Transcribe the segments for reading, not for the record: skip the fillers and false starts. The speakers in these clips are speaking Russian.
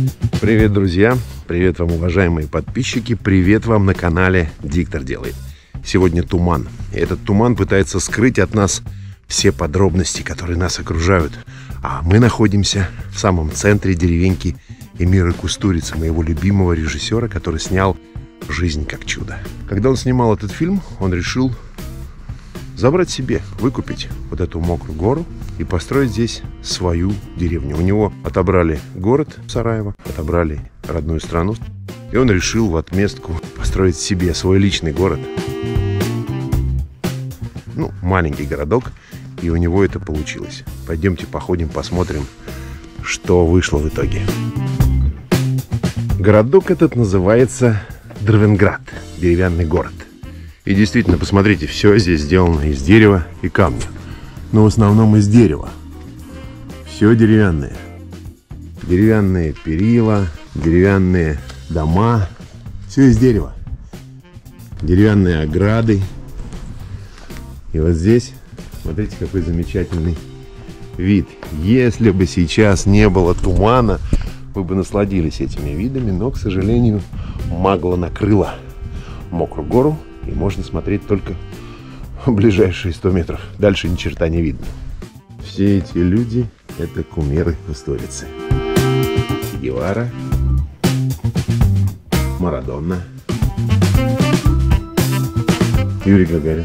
Привет, друзья! Привет вам, уважаемые подписчики! Привет вам на канале Диктор Делает. Сегодня туман. И этот туман пытается скрыть от нас все подробности, которые нас окружают. А мы находимся в самом центре деревеньки Эмиры Кустурицы, моего любимого режиссера, который снял «Жизнь как чудо». Когда он снимал этот фильм, он решил забрать себе, выкупить вот эту мокрую гору и построить здесь свою деревню. У него отобрали город Сараево, отобрали родную страну, и он решил в отместку построить себе свой личный город. Ну, маленький городок, и у него это получилось. Пойдемте походим, посмотрим, что вышло в итоге. Городок этот называется Дрвенград, деревянный город. И действительно, посмотрите, все здесь сделано из дерева и камня. Но в основном из дерева. Все деревянное. Деревянные перила, деревянные дома. Все из дерева. Деревянные ограды. И вот здесь, смотрите, какой замечательный вид. Если бы сейчас не было тумана, вы бы насладились этими видами. Но, к сожалению, магла накрыла мокрую гору. И можно смотреть только в ближайшие 100 метров. Дальше ни черта не видно. Все эти люди — это кумиры Кустурицы. Че Гевара, Марадона, Юрий Гагарин.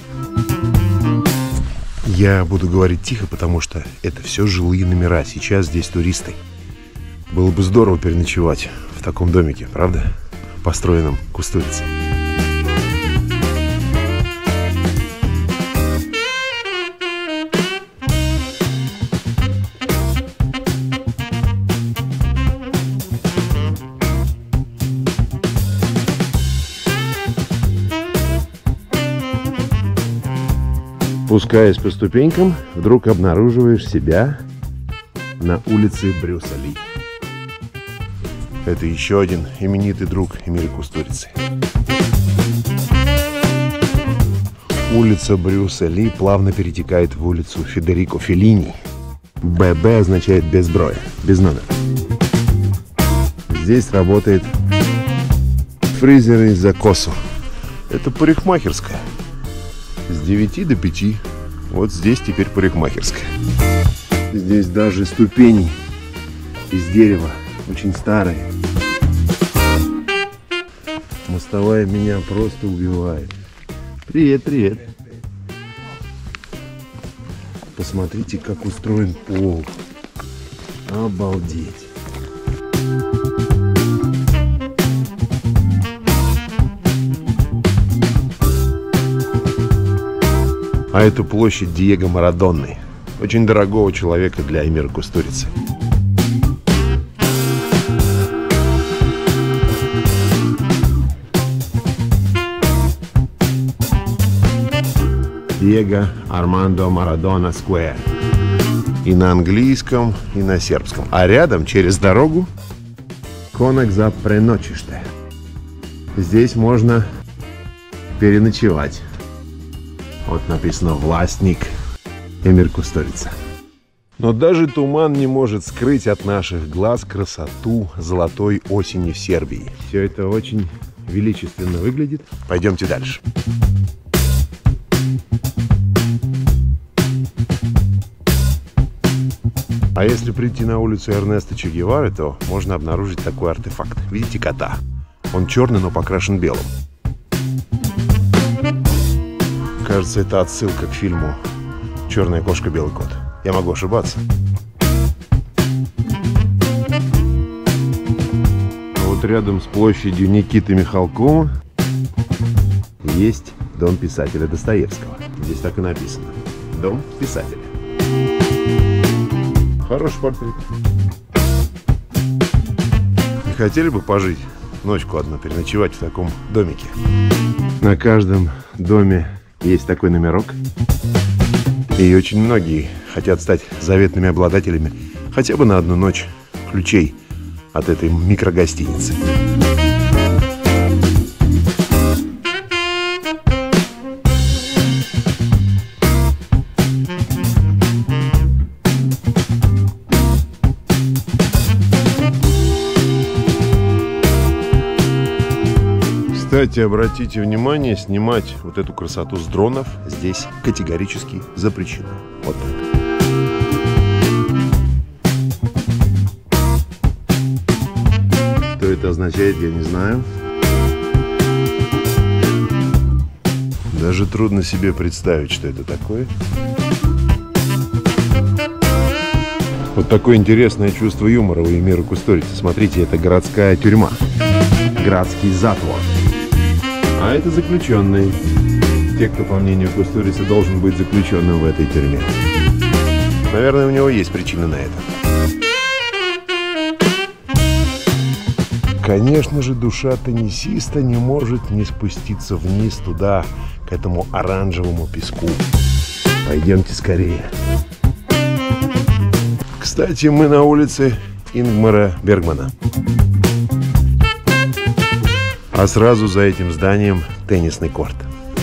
Я буду говорить тихо, потому что это все жилые номера. Сейчас здесь туристы. Было бы здорово переночевать в таком домике, правда? Построенном Кустурицей. Спускаясь по ступенькам, вдруг обнаруживаешь себя на улице Брюса Ли. Это еще один именитый друг Эмиры Кустурицы. Улица Брюса Ли плавно перетекает в улицу Федерико Феллини. ББ означает безброя, без номера. Здесь работает фризер из-за косу. Это парикмахерская. С 9 до 5. Вот здесь теперь парикмахерская. Здесь даже ступени из дерева, очень старые. Мостовая меня просто убивает. Привет, привет. Посмотрите, как устроен пол. Обалдеть. А это площадь Диего Марадоны, очень дорогого человека для Эмиры Кустурицы. Диего Армандо Марадона Сквер. И на английском, и на сербском. А рядом, через дорогу, Конак за преночиште. Здесь можно переночевать. Вот написано «Властник Эмиры Кустурицы». Но даже туман не может скрыть от наших глаз красоту золотой осени в Сербии. Все это очень величественно выглядит. Пойдемте дальше. А если прийти на улицу Эрнеста Че Гевары, то можно обнаружить такой артефакт. Видите кота? Он черный, но покрашен белым. Кажется, это отсылка к фильму «Черная кошка, белый кот». Я могу ошибаться. А вот рядом с площадью Никиты Михалкова есть дом писателя Достоевского. Здесь так и написано. Дом писателя. Хороший портрет. Не хотели бы пожить ночку одну, переночевать в таком домике? На каждом доме есть такой номерок. И очень многие хотят стать заветными обладателями хотя бы на одну ночь ключей от этой микрогостиницы. Кстати, обратите внимание, снимать вот эту красоту с дронов здесь категорически запрещено. Вот так. Что это означает, я не знаю. Даже трудно себе представить, что это такое. Вот такое интересное чувство юмора у Эльмиры Кустурицы. Смотрите, это городская тюрьма. Градский затвор. А это заключенный. Те, кто, по мнению Кустурицы, должен быть заключенным в этой тюрьме. Наверное, у него есть причина на это. Конечно же, душа теннисиста не может не спуститься вниз туда, к этому оранжевому песку. Пойдемте скорее. Кстати, мы на улице Ингмара Бергмана. А сразу за этим зданием теннисный корт.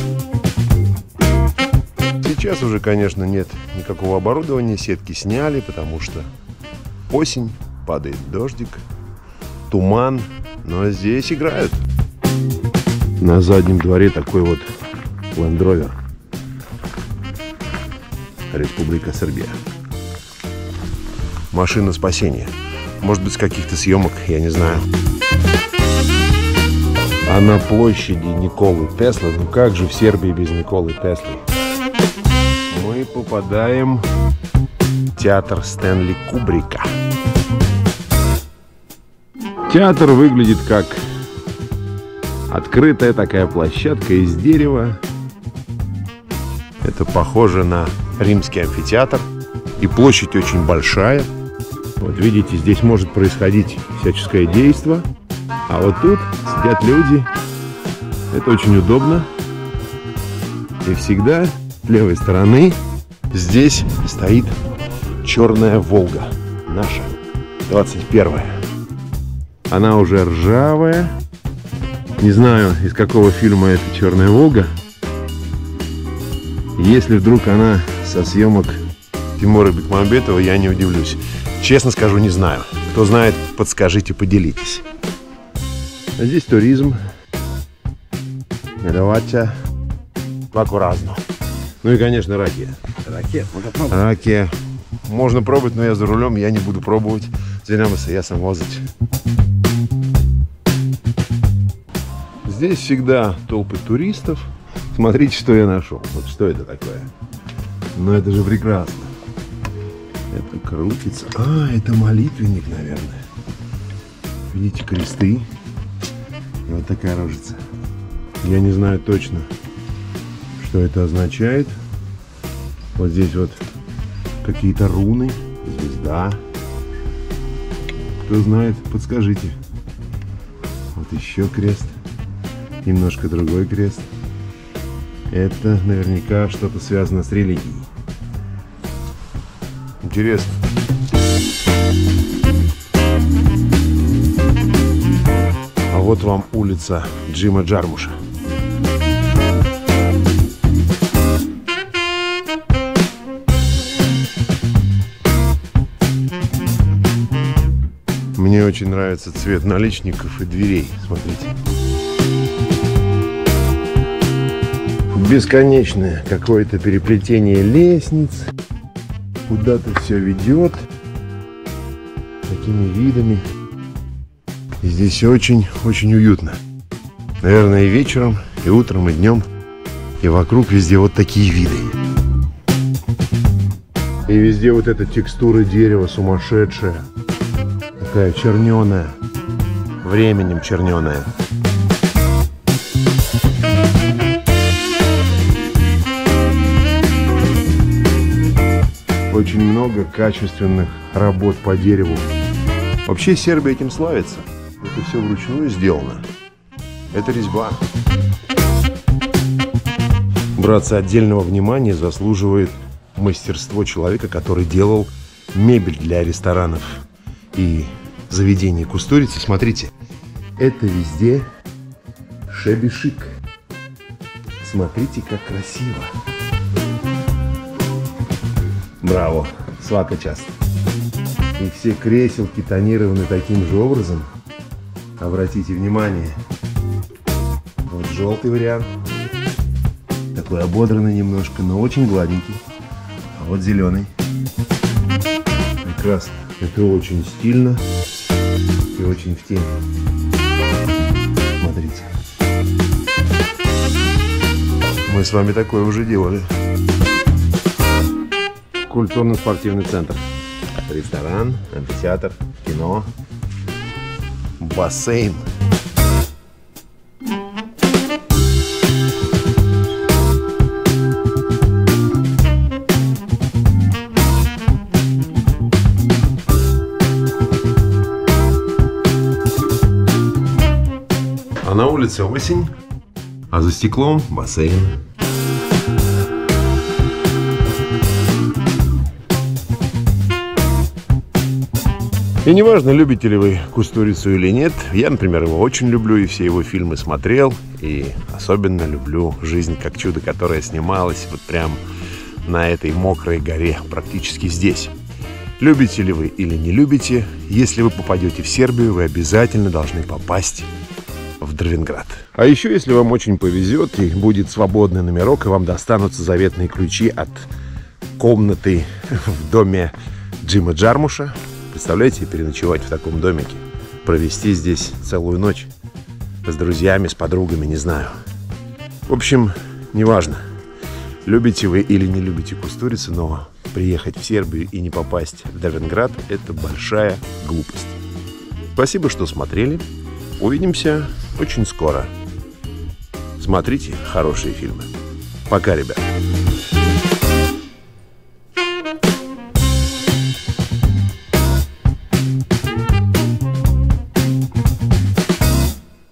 Сейчас уже, конечно, нет никакого оборудования, сетки сняли, потому что осень, падает дождик, туман, но здесь играют. На заднем дворе такой вот Land Rover. Республика Сербия. Машина спасения. Может быть, с каких-то съемок, я не знаю. А на площади Николы Теслы, ну как же в Сербии без Николы Теслы? Мы попадаем в театр Стэнли Кубрика. Театр выглядит как открытая такая площадка из дерева. Это похоже на римский амфитеатр. И площадь очень большая. Вот видите, здесь может происходить всяческое действо. А вот тут сидят люди. Это очень удобно. И всегда с левой стороны здесь стоит черная Волга. Наша, 21-я. Она уже ржавая. Не знаю, из какого фильма это черная Волга. Если вдруг она со съемок Тимура Бекмамбетова, я не удивлюсь. Честно скажу, не знаю. Кто знает, подскажите, поделитесь. А здесь туризм. Давайте по-разному. Ну и, конечно, ракия. Ракия. Можно пробовать, но я за рулем, я не буду пробовать. Зверямся, я сам возить. Здесь всегда толпы туристов. Смотрите, что я нашел. Вот что это такое. Ну это же прекрасно. Это крутится. А, это молитвенник, наверное. Видите, кресты. И вот такая рожица. Я не знаю точно, что это означает. Вот здесь вот какие-то руны. Звезда. Кто знает, подскажите. Вот еще крест. Немножко другой крест. Это наверняка что-то связано с религией. Интересно. А вот вам улица Джима Джармуша. Мне очень нравится цвет наличников и дверей. Смотрите. Бесконечное какое-то переплетение лестниц. Куда-то все ведет. Такими видами. И здесь очень-очень уютно. Наверное, и вечером, и утром, и днем. И вокруг везде вот такие виды. И везде вот эта текстура дерева сумасшедшая. Такая черненая. Временем черненая. Очень много качественных работ по дереву. Вообще Сербия этим славится. Это все вручную сделано. Это резьба. Братцы, отдельного внимания заслуживает мастерство человека, который делал мебель для ресторанов и заведений Кустурицы. Смотрите, это везде шебишик. Смотрите, как красиво. Браво, свака часто. И все креселки тонированы таким же образом. Обратите внимание. желтый вариант. Такой ободранный немножко, но очень гладенький. А вот зеленый. Прекрасно. Это очень стильно и очень в тему. Смотрите. Мы с вами такое уже делали. Культурно-спортивный центр. Ресторан, амфитеатр, кино, бассейн. А на улице осень, а за стеклом бассейн. И неважно, любите ли вы Кустурицу или нет, я, например, его очень люблю и все его фильмы смотрел. И особенно люблю «Жизнь как чудо», которая снималась вот прям на этой мокрой горе, практически здесь. Любите ли вы или не любите, если вы попадете в Сербию, вы обязательно должны попасть в Дрвенград. А еще, если вам очень повезет и будет свободный номерок, и вам достанутся заветные ключи от комнаты в доме Джима Джармуша, представляете, переночевать в таком домике, провести здесь целую ночь с друзьями, с подругами, не знаю. В общем, неважно, любите вы или не любите Кустурицу, но приехать в Сербию и не попасть в Дрвенград – это большая глупость. Спасибо, что смотрели. Увидимся очень скоро. Смотрите хорошие фильмы. Пока, ребят.